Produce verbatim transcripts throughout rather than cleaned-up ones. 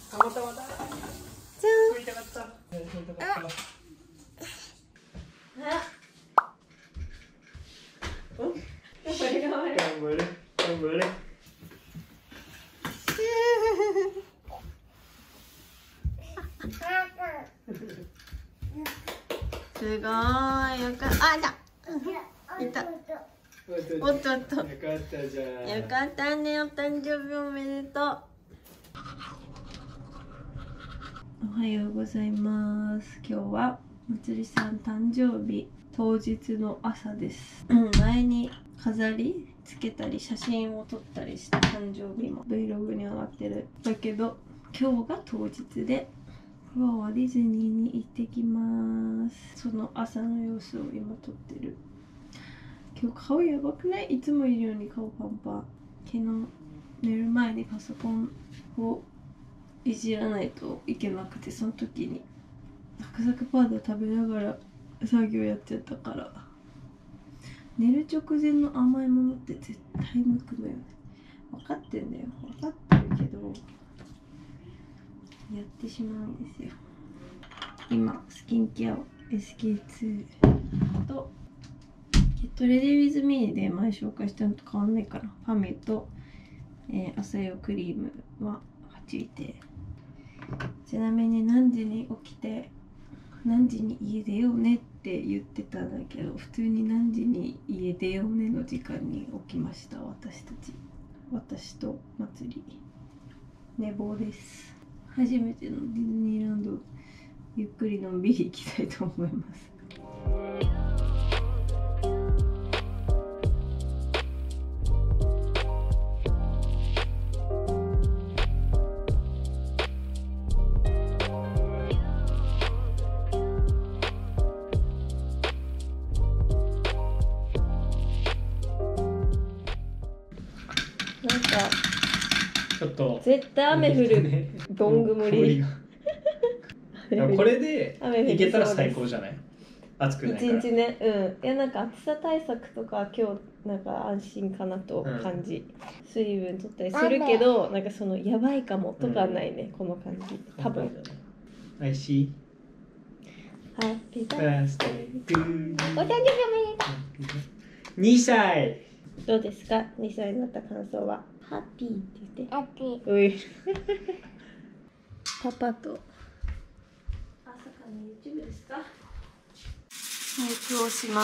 たまたまだ。 じゃん。 撮りたかった。撮りたかった。 頑張れ頑張れ。 頑張れ頑張れ。 すごいよかった。あ、いた。いた。おっとおっと。よかったじゃん。 よかったね、お誕生日おめでとう。おはようございます。今日はまつりさん誕生日当日の朝です。前に飾りつけたり写真を撮ったりした誕生日も Vlog に上がってる。だけど今日が当日で、今日はディズニーに行ってきます。その朝の様子を今撮ってる。今日顔やばくない？いつもいるように顔パンパン。昨日寝る前にパソコンをいじらないといけなくて、その時にサクサクパウダー食べながら作業やってたから、寝る直前の甘いものって絶対抜くのよね。分かってんだよ、分かってるけどやってしまうんですよ。今スキンケア エスケーツー とゲットレディウィズミーで前紹介したのと変わんないから、ファミと、えー、朝用クリームははちいて、ちなみに何時に起きて何時に家出ようねって言ってたんだけど、普通に何時に家出ようねの時間に起きました。私たち、私とまつり、寝坊です。初めてのディズニーランド、ゆっくりのんびり行きたいと思います。なんかちょっと絶対雨降るどん曇り。 これでいけたら最高じゃない？暑くないから。 一日ね、うん。いやなんか暑さ対策とか今日なんか安心かなと感じ。うん、水分取ったりするけど、なんかそのやばいかもとかないね、うん、この感じ。多分。 おいしい。 ハッピーバースデートゥー。お誕生日おめでとう。 にさい。 どうですか？にさいになった感想は。ハッピーって言って。 ハッピー。 うい。パパと朝からの YouTube ですか？メイクをします。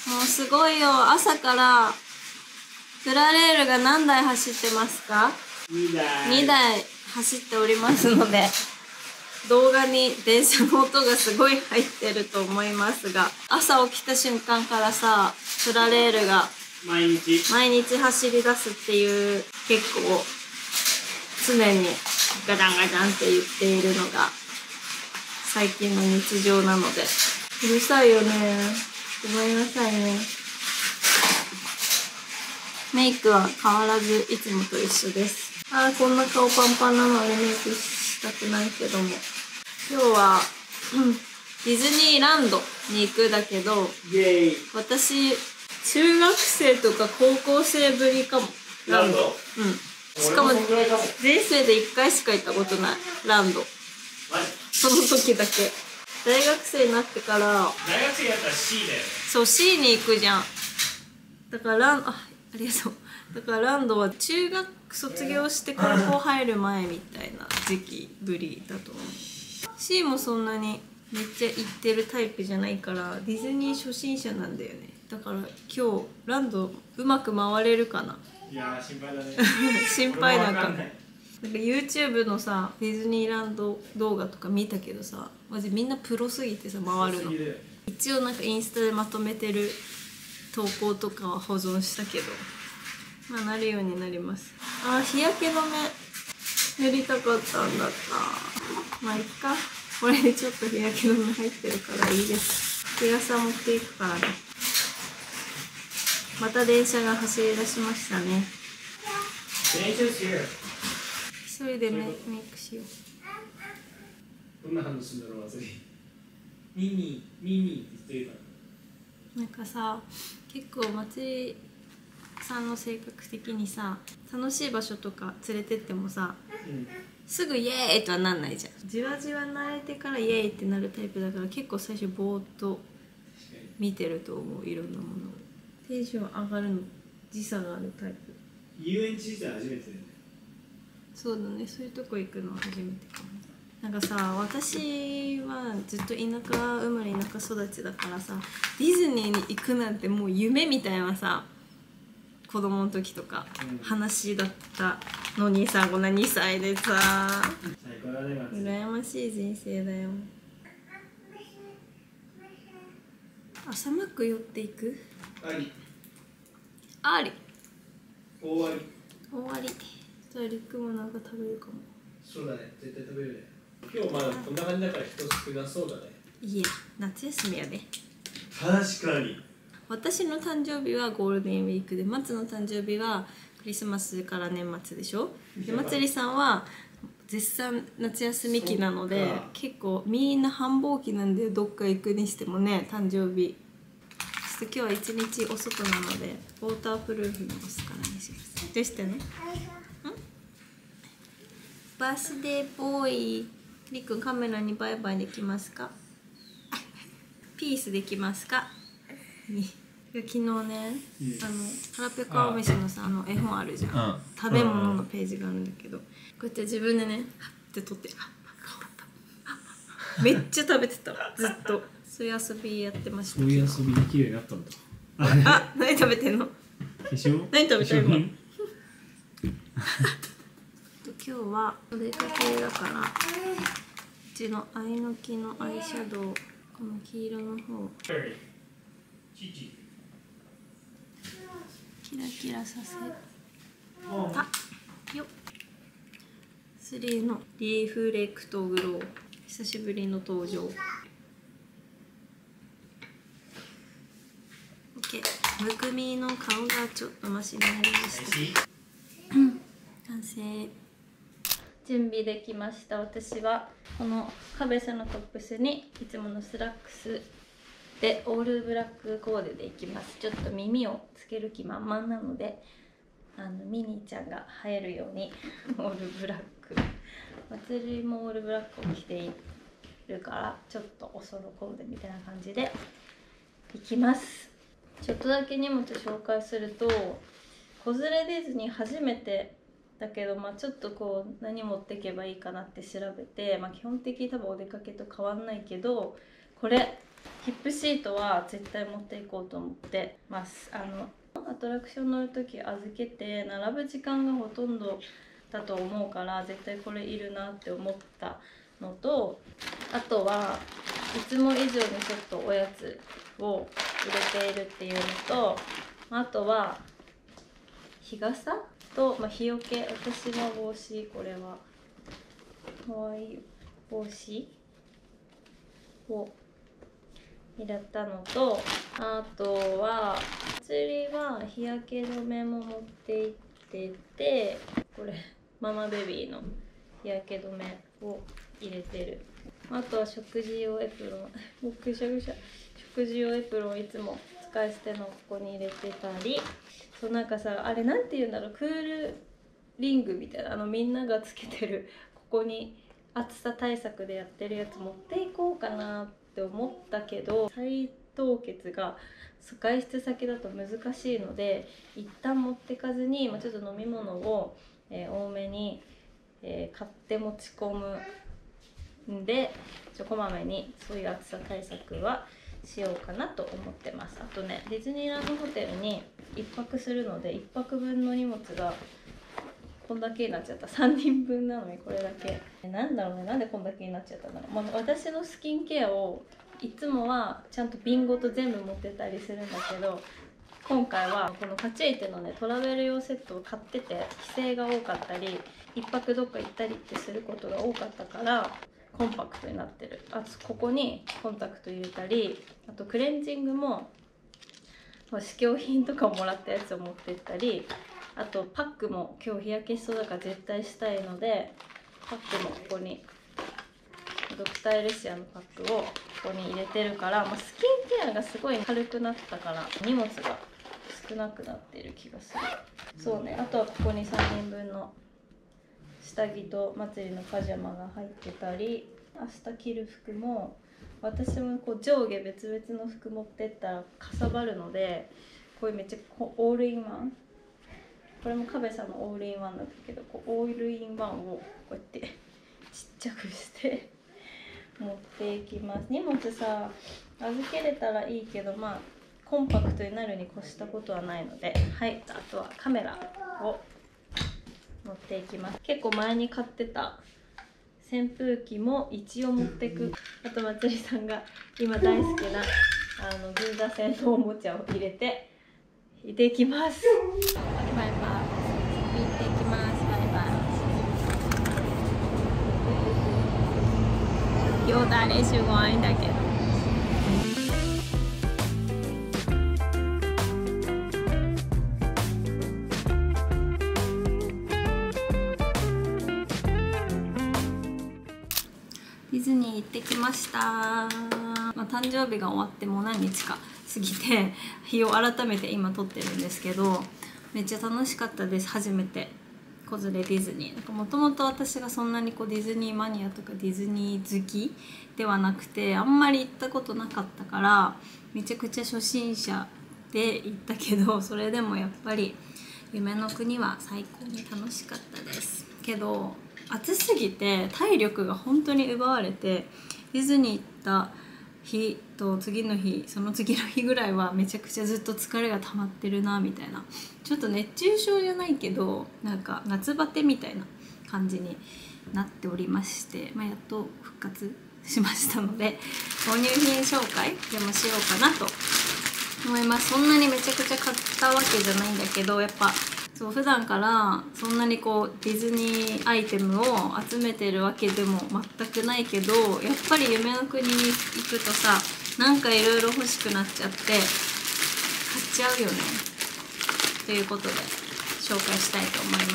もうすごいよ。朝からプラレールが何台走ってますか？ にだい。 にだい走っておりますので、動画に電車の音がすごい入ってると思いますが、朝起きた瞬間からさ、プラレールが毎日毎日走り出すっていう、結構常にガタンガタンって言っているのが最近の日常なので、うるさいよね。ごめんなさいね。メイクは変わらずいつもと一緒です。あー、こんな顔パンパンなのでメイクしたくないけども、今日は、うん、ディズニーランドに行くだけど、 イエーイ。 私中学生とか高校生ぶりかも。 ランド。 うん。しかも人生でいっかいしか行ったことないランド。その時だけ。大学生になってから。 大学生やったら C だよね。 そう C に行くじゃん。だからランあありがとう。だからランドは中学卒業して高校入る前みたいな時期ぶりだと思う。C もそんなにめっちゃ行ってるタイプじゃないからディズニー初心者なんだよね。だから今日ランドうまく回れるかな。 いやー心配だね。 心配なんか。 なんか YouTube のさディズニーランド動画とか見たけどさ、マジみんなプロすぎてさ回るの。一応なんかインスタでまとめてる投稿とかは保存したけど、まあなるようになります。あー、日焼け止め塗りたかったんだった。まあいっか。これでちょっと日焼け止め入ってるからいいです。日傘持っていくからね。また電車が走り出しましたね。一人でメイクしよう。 どんな反応するんだろう、祭り。ミミミミって言ってるから。 なんかさ、結構まつりさんの性格的にさ、楽しい場所とか連れてってもさ、うん、 すぐイエーイとはなんないじゃん。じわじわ慣れてからイエーイってなるタイプだから、結構最初ぼーっと見てると思う、いろんなものを。テンション上がるの時差があるタイプ。 遊園地自体初めてだよね。 そうだね、そういうとこ行くのは初めてかも。なんかさ、私はずっと田舎生まれ田舎育ちだからさ、ディズニーに行くなんてもう夢みたいなさ、子供の時とか話だったのにさ、こんなにさいでさ、 最高だね、松井。 羨ましい人生だよ。朝マック寄っていく？ あり。 あり。 終わり。 終わり。じゃあリックもなんか食べるかも。 そうだね、絶対食べるね。今日まだこんな感じだから人少なそうだね。 いや、夏休みやで。 確かに。 私の誕生日はゴールデンウィークで、松の誕生日はクリスマスから年末でしょ。で、まつりさんは絶賛夏休み期なので、結構みんな繁忙期なんで、どっか行くにしてもね、誕生日。ちょっと今日は一日お外なので、ウォータープルーフのマスカラにします。どうしてね。バースデーボーイ。りっくん、カメラにバイバイできますか？ピースできますか？昨日ね、あの腹ペコ青飯のさ、あの絵本あるじゃん、うん、食べ物のページがあるんだけど、こうやって自分でねハッて取ってめっちゃ食べてた、ずっと。そういう遊びやってました。 そういう遊びできるようになったんだ。 あ、何食べてんの？ 化粧？ 何食べてんの？今日はお出かけだから、うちのアイノキのアイシャドウ、この黄色の方キラキラさせたよ。スリーのリフレクトグロー、久しぶりの登場。 OK、 むくみの顔がちょっとマシになりました。完成。準備できました。私はこのカベスのトップスにいつものスラックスでオールブラックコーデでいきます。ちょっと耳をつける気満々なので、あのミニーちゃんが映えるようにオールブラック、祭りもオールブラックを着ているから、ちょっとおソロコーデみたいな感じでいきます。ちょっとだけ荷物紹介すると、子連れディズニー初めてだけど、まあ、ちょっとこう何持っていけばいいかなって調べて、まあ、基本的に多分お出かけと変わんないけど、これヒップシートは絶対持っていこうと思ってます。あのアトラクション乗る時預けて並ぶ時間がほとんどだと思うから、絶対これいるなって思ったのと、あとはいつも以上にちょっとおやつを入れているっていうのと、あとは日傘と、まあ、日よけ、私の帽子、これはかわいい帽子を入れたのと、あとは祭りは日焼け止めも持って行ってて、これママベビーの日焼け止めを入れてる。あとは食事用エプロン、もうぐしゃぐしゃ、食事用エプロンをいつも使い捨てのここに入れてたり、そうなんかさ、あれなんて言うんだろう、クールリングみたいな、あのみんながつけてる、ここに暑さ対策でやってるやつ持っていこうかなって思ったけど、再凍結が外出先だと難しいので一旦持ってかずに、まあ、ちょっと飲み物を、えー、多めに、えー、買って持ち込むんで、ちょこまめにそういう暑さ対策はしようかなと思ってます。あとね、ディズニーランドホテルにいっぱくするので、いっぱくぶんの荷物がこんだけになっちゃった。さんにんぶんなのにこれだけ。なんだろうね、なんでこんだけになっちゃったんだろう。まあ、私のスキンケアをいつもはちゃんと瓶ごと全部持ってたりするんだけど、今回はこのカチェイテのねトラベル用セットを買ってて、帰省が多かったりいっぱくどっか行ったりってすることが多かったからコンパクトになってる。あとここにコンタクト入れたり、あとクレンジングも試供品とかをもらったやつを持ってったり、あとパックも今日日焼けしそうだから絶対したいので、パックもここにドクターエレシアのパックをここに入れてるから、まあ、スキンケアがすごい軽くなったから荷物が少なくなっている気がする。そうね、あとはここにさんにんぶんの下着と祭りのパジャマが入ってたり、明日着る服も私もこう上下別々の服持ってったらかさばるので、これめっちゃオールインワン、これもカベさんのオールインワンなんだけど、こうオールインワンをこうやってちっちゃくして持っていきます。荷物さ預けれたらいいけど、まあコンパクトになるに越したことはないので、はい、あとはカメラを持っていきます。結構前に買ってた扇風機も一応持ってく。あとまつりさんが今大好きなあの銀座線のおもちゃを入れて行っていきます。バイバイ。行っていきます。バイバイ。よだれすごいんだけど。ディズニー行ってきました。まあ、誕生日が終わってもう何日か過ぎて日を改めて今撮ってるんですけど、めっちゃ楽しかったです。初めて子連れディズニー。なんかもともと私がそんなにこうディズニーマニアとかディズニー好きではなくて、あんまり行ったことなかったからめちゃくちゃ初心者で行ったけど、それでもやっぱり夢の国は最高に楽しかったですけど、暑すぎて体力が本当に奪われて、ディズニー行った日と次の日、その次の日ぐらいはめちゃくちゃずっと疲れが溜まってるなみたいな、ちょっと熱中症じゃないけどなんか夏バテみたいな感じになっておりまして、まあ、やっと復活しましたので、購入品紹介でもしようかなと思います。そんなにめちゃくちゃ買ったわけじゃないんだけど、やっぱそう普段からそんなにこうディズニーアイテムを集めてるわけでも全くないけど、やっぱり夢の国に行くとさ、なんかいろいろ欲しくなっちゃって買っちゃうよね。ということで紹介したいと思います。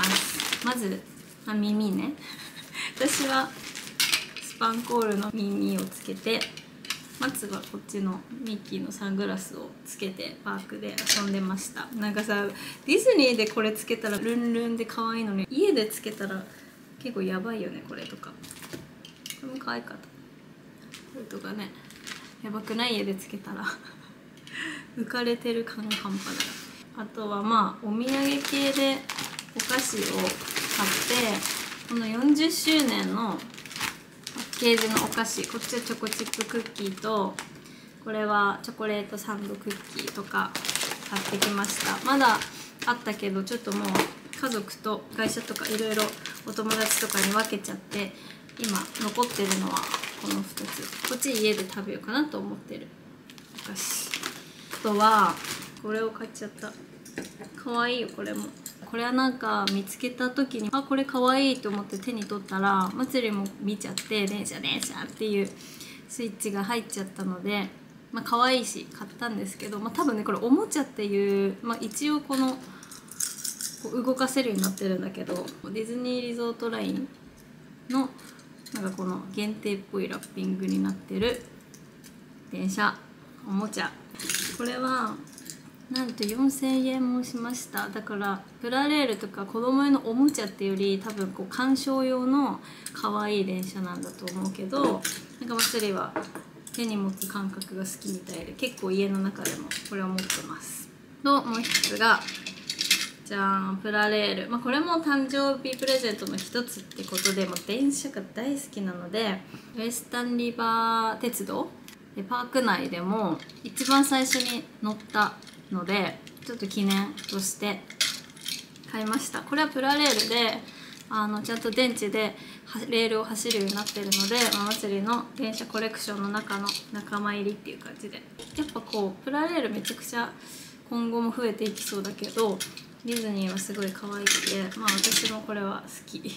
まず、まあ、耳ね私はスパンコールの耳をつけて、松はこっちのミッキーのサングラスをつけてパークで遊んでました。なんかさ、ディズニーでこれつけたらルンルンで可愛いのに、家でつけたら結構やばいよね。これとかこれも可愛かった。これとかね、やばくない？家でつけたら浮かれてる感が半端ない。あとはまあお土産系でお菓子を買って、このよんじゅっしゅうねんのパッケージのお菓子、こっちはチョコチップクッキーと、これはチョコレートサンドクッキーとか買ってきました。まだあったけどちょっともう家族と会社とかいろいろお友達とかに分けちゃって、今残ってるのはこのふたつ。こっち家で食べようかなと思ってるお菓子。あとはこれを買っちゃった。かわいいよこれも。これはなんか見つけた時に、あ、これかわいいと思って手に取ったら、まつりも見ちゃって電車電車っていうスイッチが入っちゃったので、まあ可愛いし買ったんですけど、まあ、多分ねこれおもちゃっていう、まあ、一応このこう動かせるようになってるんだけど、ディズニーリゾートラインのなんかこの限定っぽいラッピングになってる電車おもちゃ。これはなんとよんせんえんもしました。だからプラレールとか子供用のおもちゃっていうより、多分こう鑑賞用の可愛い電車なんだと思うけど、なんかまつりは手に持つ感覚が好きみたいで、結構家の中でもこれを持ってます。ともう一つがじゃーん、プラレール。まあ、これも誕生日プレゼントの一つってことで、もう電車が大好きなので、ウエスタンリバー鉄道でパーク内でも一番最初に乗ったので、ちょっと記念として買いました。これはプラレールであのちゃんと電池でレールを走るようになってるので、ままつりの電車コレクションの中の仲間入りっていう感じで、やっぱこうプラレールめちゃくちゃ今後も増えていきそうだけど、ディズニーはすごい可愛くて、まあ私もこれは好きです。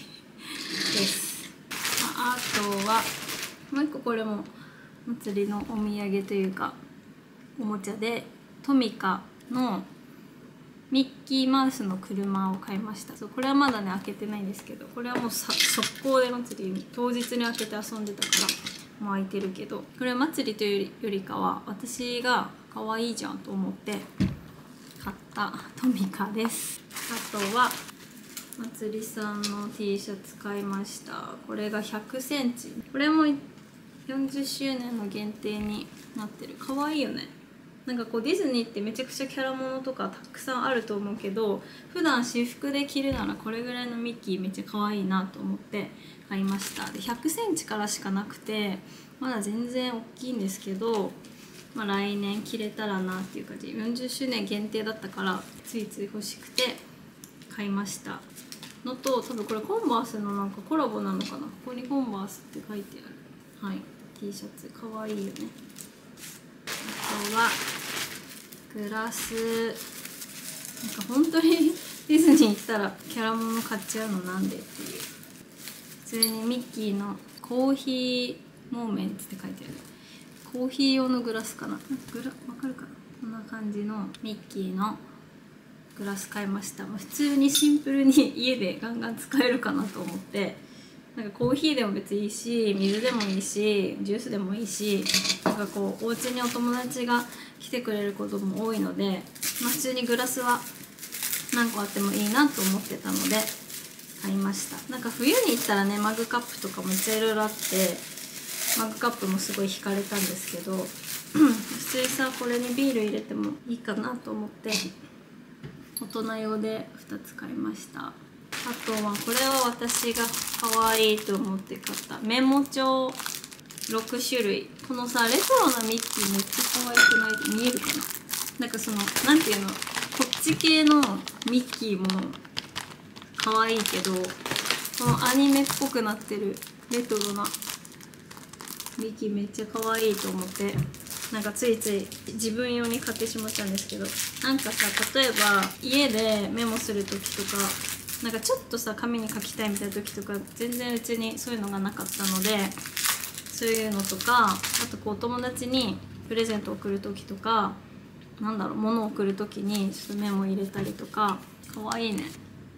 あとはもう一個、これもまつりのお土産というかおもちゃで、トミカのミッキーマウスの車を買いました。そう、これはまだね開けてないんですけど、これはもうさ速攻でまつり当日に開けて遊んでたからもう開いてるけど、これはまつりというよりかは私が可愛いじゃんと思って買ったトミカです。あとはまつりさんの T シャツ買いました。これがひゃくセンチ、これもよんじゅっしゅうねんの限定になってる。かわいいよね。なんかこうディズニーってめちゃくちゃキャラものとかたくさんあると思うけど、普段私服で着るならこれぐらいのミッキーめっちゃ可愛いなと思って買いました。でひゃくセンチからしかなくてまだ全然大きいんですけど、まあ、来年着れたらなっていう感じ。よんじゅっしゅうねん限定だったからついつい欲しくて買いましたのと、多分これコンバースのなんかコラボなのかな。ここにコンバースって書いてある、はい、T シャツかわいいよね。あとはグラス、なんか本当にディズニー行ったらキャラもの買っちゃうのなんでっていう。普通にミッキーのコーヒーモーメンツって書いてある。コーヒー用のグラスかな。グラわかるかな。こんな感じのミッキーのグラス買いました。普通にシンプルに家でガンガン使えるかなと思って、なんかコーヒーでも別にいいし、水でもいいし、ジュースでもいいし、なんかこうお家にお友達が来てくれることも多いので、まあ、普通にグラスは何個あってもいいなと思ってたので買いました。なんか冬に行ったらね、マグカップとかもめっちゃいろいろあって、マグカップもすごい惹かれたんですけど普通にさこれにビール入れてもいいかなと思って大人用でふたつ買いました。あとはこれは私が可愛いと思って買ったメモ帳ろくしゅるい。このさレトロなミッキーめっちゃ可愛くない？見えるかな。なんかそのなんていうの、こっち系のミッキーも可愛いけど、このアニメっぽくなってるレトロなミッキーめっちゃ可愛いと思って、なんかついつい自分用に買ってしまったんですけど、なんかさ例えば家でメモする時とか、なんかちょっとさ紙に書きたいみたいな時とか全然うちにそういうのがなかったので、そういうのとか、あとこうお友達にプレゼント送る時とか、なんだろう物を送る時にちょっとメモ入れたりとか、かわいいね。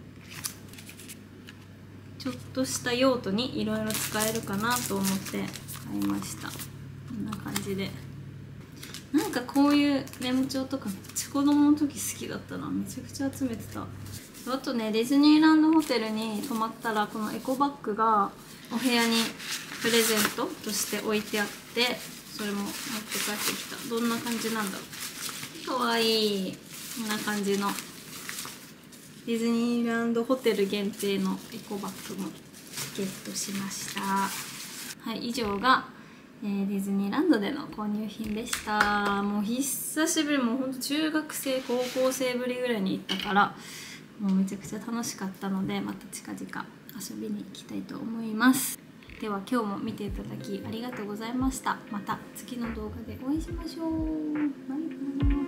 ちょっとした用途にいろいろ使えるかなと思って買いました。こんな感じで、なんかこういうメモ帳とかめっちゃ子供の時好きだったな。めちゃくちゃ集めてた。あとね、ディズニーランドホテルに泊まったらこのエコバッグがお部屋にプレゼントとして置いてあって、それも持って帰ってきた。どんな感じなんだろう。かわいい。こんな感じのディズニーランドホテル限定のエコバッグもゲットしました。はい、以上が、えー、ディズニーランドでの購入品でした。もう久しぶり、もうほんと中学生高校生ぶりぐらいに行ったから、もうめちゃくちゃ楽しかったので、また近々遊びに行きたいと思います。では今日も見ていただきありがとうございました。また次の動画でお会いしましょう。バイバイ。